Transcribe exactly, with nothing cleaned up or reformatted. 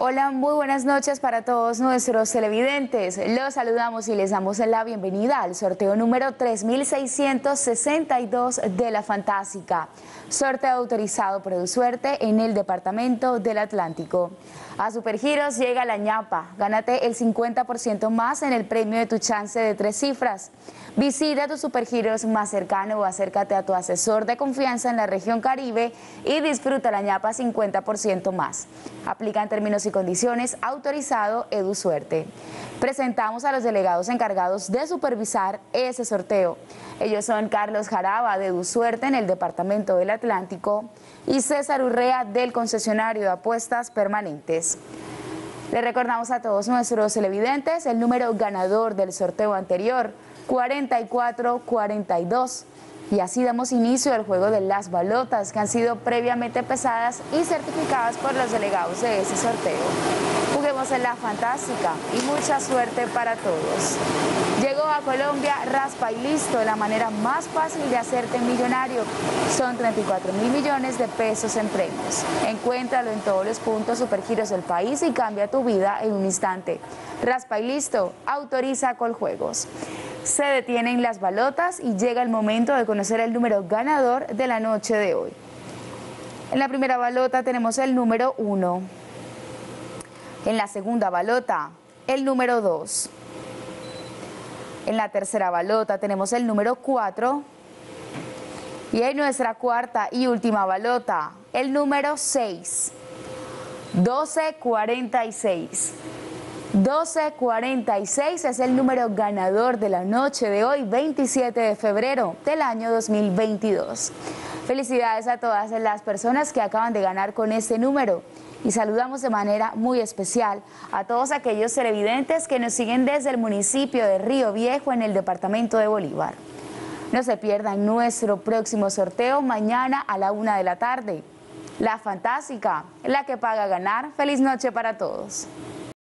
Hola, muy buenas noches para todos nuestros televidentes. Los saludamos y les damos la bienvenida al sorteo número tres mil seiscientos sesenta y dos de la Fantástica. Sorteo autorizado por EduSuerte en el Departamento del Atlántico. A Supergiros llega la ñapa. Gánate el cincuenta por ciento más en el premio de tu chance de tres cifras. Visita tu Supergiros más cercano o acércate a tu asesor de confianza en la región Caribe y disfruta la ñapa cincuenta por ciento más. Aplica en términos y condiciones, autorizado EduSuerte. Presentamos a los delegados encargados de supervisar ese sorteo. Ellos son Carlos Jaraba de EduSuerte en el Departamento del Atlántico y César Urrea del concesionario de apuestas permanentes. Le recordamos a todos nuestros televidentes el número ganador del sorteo anterior, cuarenta y cuatro cuarenta y dos. Y así damos inicio al juego de las balotas que han sido previamente pesadas y certificadas por los delegados de ese sorteo. Juguemos en la Fantástica y mucha suerte para todos. Llegó a Colombia Raspa y Listo, la manera más fácil de hacerte millonario. Son treinta y cuatro mil millones de pesos en premios. Encuéntralo en todos los puntos Supergiros del país y cambia tu vida en un instante. Raspa y Listo, autoriza Coljuegos. Se detienen las balotas y llega el momento de conocer el número ganador de la noche de hoy. En la primera balota tenemos el número uno. En la segunda balota, el número dos. En la tercera balota tenemos el número cuatro. Y en nuestra cuarta y última balota, el número seis. doce cuarenta y seis. doce cuarenta y seis es el número ganador de la noche de hoy, veintisiete de febrero del año dos mil veintidós. Felicidades a todas las personas que acaban de ganar con este número y saludamos de manera muy especial a todos aquellos televidentes que nos siguen desde el municipio de Río Viejo en el departamento de Bolívar. No se pierdan nuestro próximo sorteo mañana a la una de la tarde. La Fantástica, la que paga ganar. Feliz noche para todos.